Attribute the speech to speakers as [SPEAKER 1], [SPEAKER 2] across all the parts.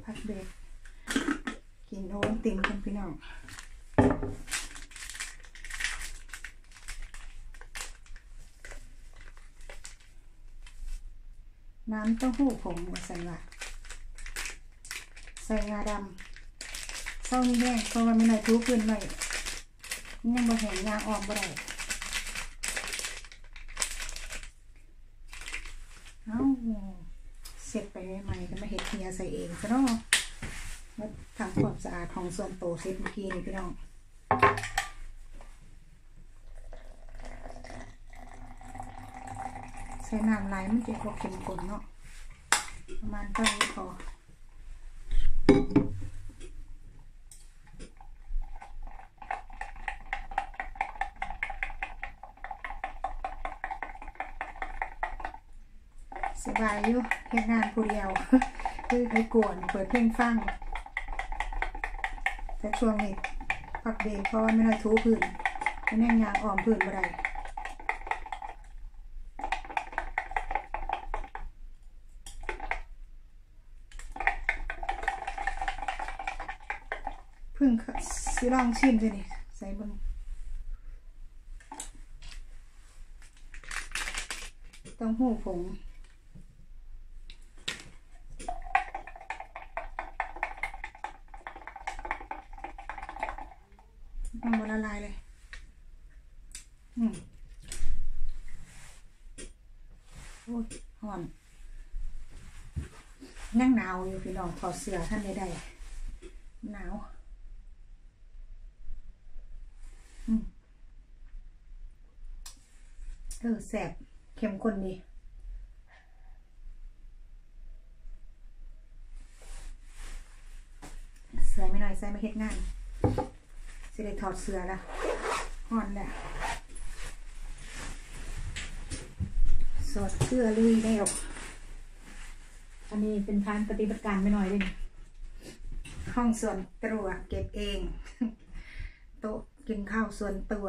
[SPEAKER 1] พักเบรกกินโอนติ่มกันพี่น้องน้ำเต้าหู้ผงวาสันว่าใส่งาดำเศร้านี่แห้งเพราะว่าไม่หน่อยทุกคืนหน่อยยังบ่แห้งยางออมบ่ได้เสร็จไปใหม่ๆก็มาเห็ดเฮียใส่เองซะเนาะมาทำความสะอาดของส่วนโตเสร็จเมื่อกี้นี่พี่น้องใส่น้ำไหลมันจะพอเค็มข้นเนาะประมาณเท่านี้พอสบายอยู่เฮ็ดงานผู้เดียวคือให้กวนเปิดเพลงฟังแต่ช่วงนี้พักเบรกเพราะว่าไม่ได้ถูพื้นไม่แน่ยางอ่อมพื้นบ่ได้เพิ่งสิลองชิมด้วยนี่ใส่เบิ่งเต้าหู้ผงมันละลายเลยโอ้ยห่อนนั่งหนาวอยู่พี่น้องถอดเสื้อท่านได้หนาวแสบเข้มข้นดีเสื้อไม่หน่อยใส่มาเฮ็ดงานสิได้ถอดเสื้อละห่อนแหละสอดเสื้อลุยแล้วอันนี้เป็นทานปฏิบัติการไม่หน่อยเลยห้องส่วนตัวเก็บเองโต๊ะกินข้าวส่วนตัว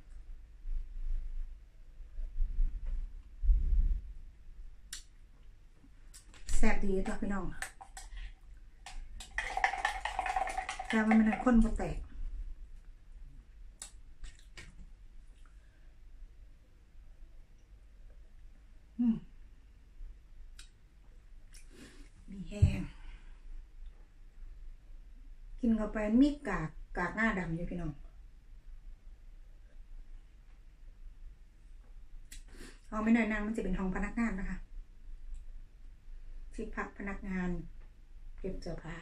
[SPEAKER 1] แซ่บดีตัวพี่น้องแต่มันเป็นข้นบ่แตกมีแห้งกินเข้าไปมีกากหน้าดำอยู่พี่น้องเอาไม่หน่อยนางมันจะเป็นห้องพนักงานนะคะที่พักพนักงานเก็บเสื้อผ้า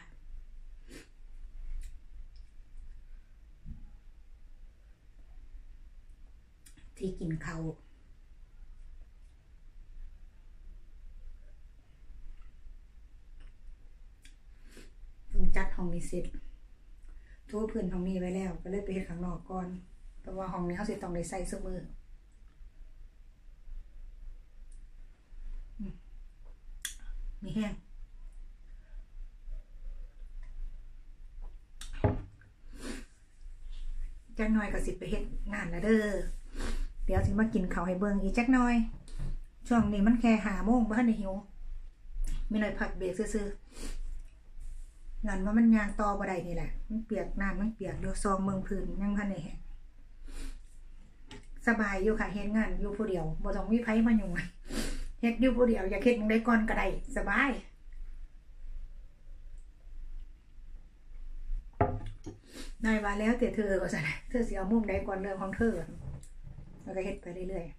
[SPEAKER 1] ที่กินข้าวจัดห้องนี้เสร็จทั่วพื้นห้องนี้ไว้แล้วก็เลยไปเฮ็ดข้างนอกก่อนเพราะว่าห้องนี้เขาสิต้องได้ใส่ซุมื้อมีแห้งจักหน่อยก็สิไปเฮ็ดงานแล้วเด้อเดี๋ยวสิมากินข้าวให้เบิ่งอีกจักหน่อยช่วงนี้มันแค่5 โมงบ่ทันได้หิวมีหน่อยพักเบรกซื่อๆนั่นว่ามันยางต่อบ่ได้นี่แหละมันเปียกน้ำมันเปียกเดี๋ยวซองเมืองพื้นยังพันได้แห้งสบายอยู่ค่ะเฮ็ดงานอยู่ผู้เดียวบ่ต้องมีไผมายุ่งเฮ็ดอยู่ผู้เดียวอยากเฮ็ดมื้อใดก่อนก็ได้สบายนายว่าแล้วแต่เธอก็ซั่นเธอสิเอามุมใดก่อนเรื่องของเธอแล้วก็เฮ็ดไปเรื่อย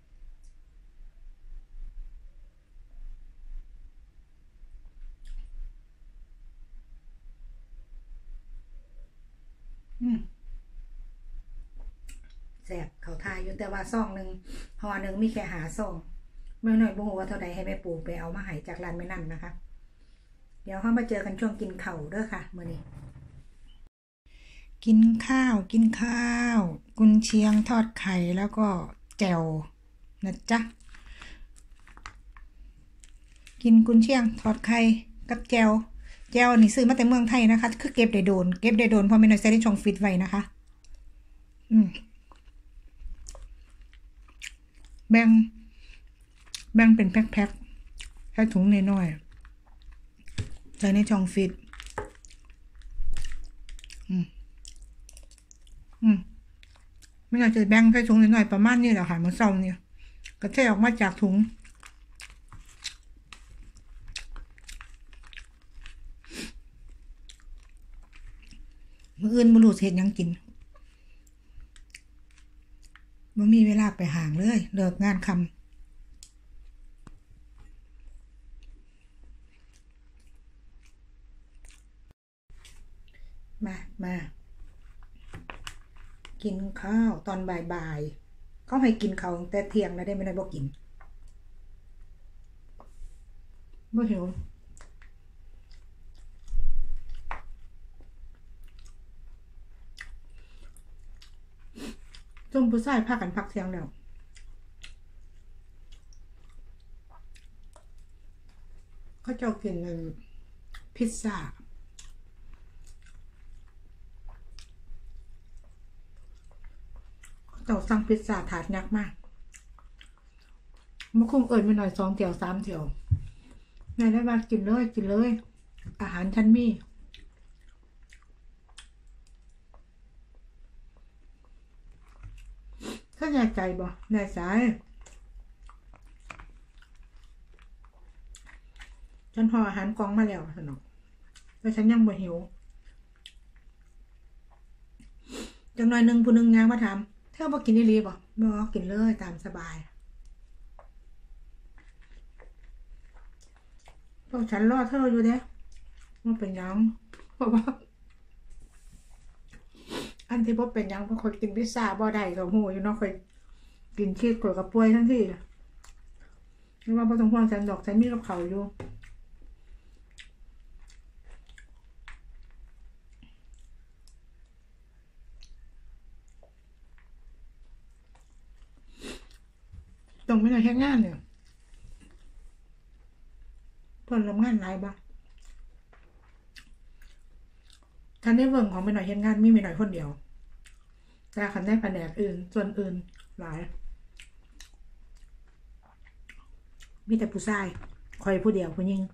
[SPEAKER 1] แซ่บเขาทายอยู่แต่ว่าซองหนึ่งห่อหนึ่งมีแค่5 ซองไม่หน่อยบ่ฮู้ว่าเท่าใดให้แม่ปู่ไปเอามาให้จากร้านแม่นั่นนะคะเดี๋ยวเข้ามาเจอกันช่วงกินข้าวเด้อค่ะมื้อนี้กินข้าวกุนเชียงทอดไข่แล้วก็แจ่วนะจ๊ะกินกุนเชียงทอดไข่กับแจ่วนี่ซื้อมาแต่เมืองไทยนะคะคือเก็บได้โดนเพราะไม่หน่อยใส่ในช่องฟิตไว้นะคะแบ่งเป็นแพ็คๆใส่ถุงน้อยๆใส่ในช่องฟิตไม่น่าจะแบ่งใส่ถุงหน่อยประมาณนี้แหละค่ะมื้อเช้านี่ก็เทออกมาจากถุงมื้ออื่นบ่รู้สิเฮ็ดหยังกินบ่มีเวลาไปห่างเลยเลิกงานค่ำมากินข้าวตอนบ่ายๆเขาให้กินข้าวตั้งแต่เที่ยงแล้วได้ไม่ได้บ่กินบ่หิวจมผู้ชายพากันพักเที่ยงแล้วเขาเจ้ากินพิซซ่าเจ้าสั่งพิซซ่าถาดยักษ์มากมาคุ้มไม่หน่อย2 เที่ยว 3 เที่ยวแม่ได้มากินเลยอาหารชั้นมีถ้าแน่ใจบ่แน่ใจฉันห่ออาหารกองมาแล้วสนุกแต่ฉันยังบ่หิวจังหน่อยหนึ่งผู้หนึ่งงานมาทำเธอบ่กินได้รีบ่กินเลยตามสบายพวกฉันรอเธออยู่เด้มันเป็นยังเพราะว่าอันที่บ่เป็นยังเพราะคนกินพิซซ่าบ่ได้กับหูอยู่เนาะเคยกินชีสกดกับป่วยทั้งที่ไม่ว่าบ่ต้องห่วงฉันดอกฉันมีกับเขาอยู่ต้องไม่ได้แค่งานเนี่ยเพิ่นทำงานหลายบ่คันได้เบิ่งของไม่หน่อยเฮ็ดงานมีไม่หน่อยคนเดียวแต่คันได้แผนกอื่นส่วนอื่นหลายมีแต่ผู้ชายคอยผู้เดียวผู้หญิง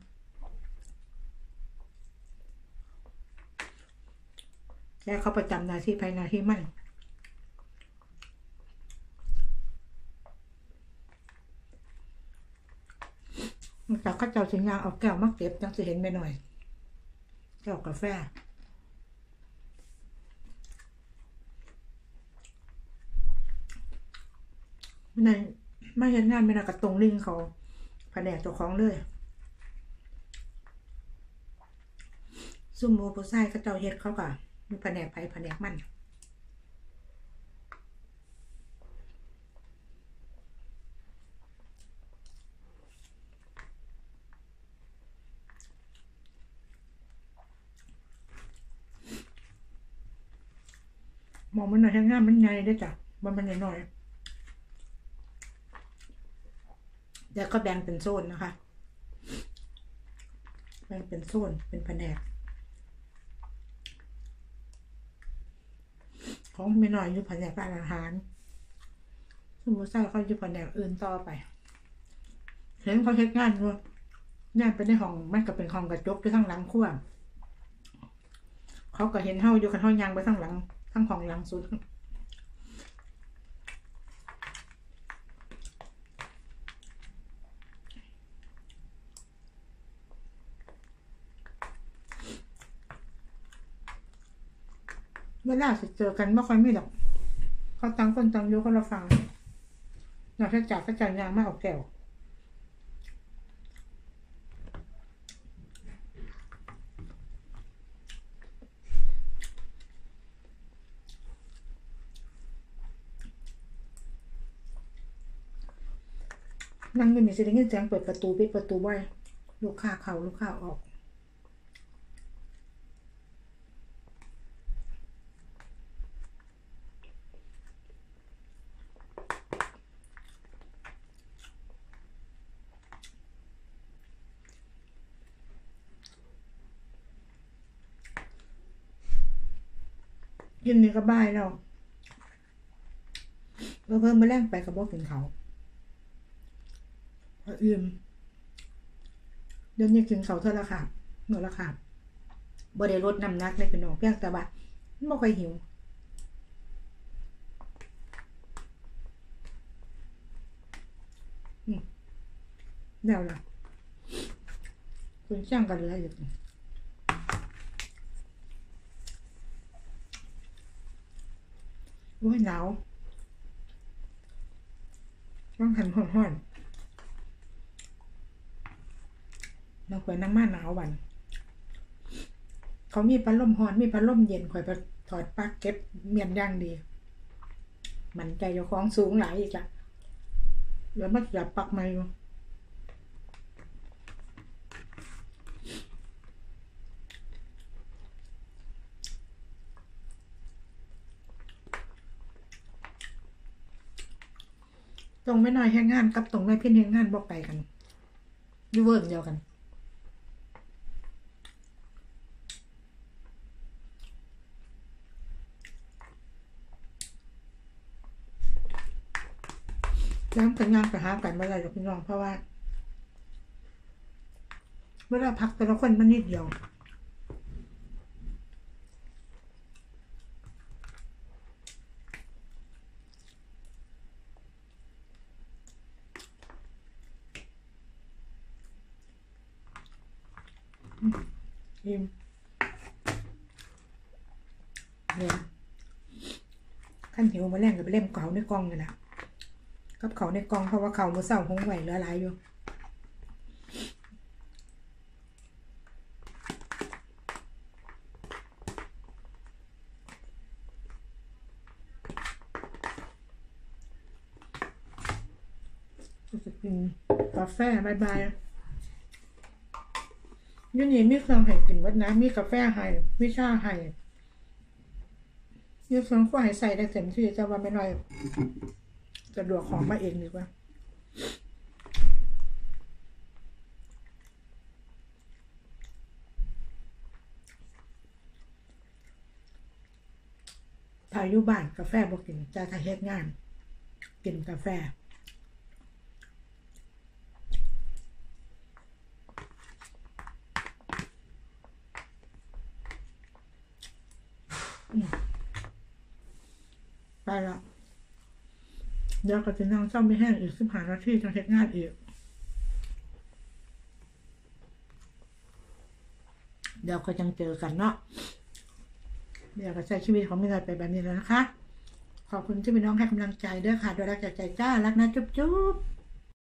[SPEAKER 1] แค่เขาประจำหน้าที่ภายหน้าที่มันจากข้าเจ้าสิงยางเอาแก้วมาเก็บจังสิเห็นไปหน่อยแก้วกาแฟไม่เห็นงานไม่น่ากระตรงลิงเขาแผนกเจ้าของเลยซุ่มโมผู้ชายข้าเจ้าเฮ็ดเขาก็มีแผนกไผแผนกมันมองมันหน่อยงานมันใหญ่ได้จ้ะมันหน่อยแล้วก็แบ่งเป็นโซนนะคะแบ่งเป็นโซนเป็นแผนกของไม่หน่อยอยู่แผนกอาหารสมมติใส่เขาอยู่แผนกอื่นต่อไปเห็นเขาเฮ็ดงานด้วยงานเป็นในห้องมันก็เป็นห้องกระจกอยู่ทั้งหลังครัวเขาก็เห็นเฮาอยู่กันเฮายางไปทั้งหลังทั้งห้องหลังสุดเวลาสิเจอกันไม่ค่อยมีหรอกเขาตั้งคนตั้งยกก็เราฟังนอกจากก็จะยางมากกว่าแก้วนั่งอยู่ในเสียงเสียงเปิดประตูปิดประตูบ่อยลูกค้าเข้าลูกค้าออกยินดีก็บ่ายแล้วเพิ่มมาแรงไปกับบอกถึงเขาอื่นเดี๋ยวนี้กินเขาเท่าละค่ะหนูละค่ะบ่ได้ลดน้ำหนักในเป็นหนองเพียงแต่ว่าไม่ค่อยหิวเดี๋ยวละคุณช่างกันเลยอยู่โอ้ยหนาวต้องหันห่อนๆมาขวยน้ำมันหนาววันเขามีพัดลมร้อนมีพัดลมเย็นข่อยไปถอดปลั๊กเก็บเมียนย่างดีมันใจเจ้าของสูงหลายอีกละแล้วมันจับปลั๊กไม่อยู่ตรงไม่น้อยแห่งงานกับตรงไม่เพี้ยนแห่งงานบอกไปกันยูเวิร์กเดียวกันแล้วเป็นงานไปหากันเมื่อไรกับพี่น้องเพราะว่าเวลาพักแต่ละคนมันนิดเดียวอิ่มเนี่ยขั้นหิวมาแรงกับไปเล่มเก่าในกล่องเลยนะกับเขาในกล่องเพราะว่าเขามือเศร้าคงไหวเหลือหลายอยู่จะกินกาแฟบายยูนี่มีเครื่องให้กินวัดนะมีกาแฟให้มีชาให้มีเครื่องคั่วให้ใส่ได้เต็มที่จะว่าไม่น้อยสะดวกของมาเองดีกว่าถ้าอยู่บ้านกาแฟบ่กินจะถ้าเฮ็ดงานกินกาแฟไปแล้วเดี๋ยวก็จะนั่งซ่อมไม่แห้งอีก15 นาทีจะเฮ็ดงานอีกเดี๋ยวก็จังเจอกันเนาะเดี๋ยวก็ใช้ชีวิตของมินไปแบบนี้แล้วนะคะขอบคุณที่พี่น้องให้กำลังใจด้วยค่ะโดยรักจากใจจ้ารักนะจุ๊บ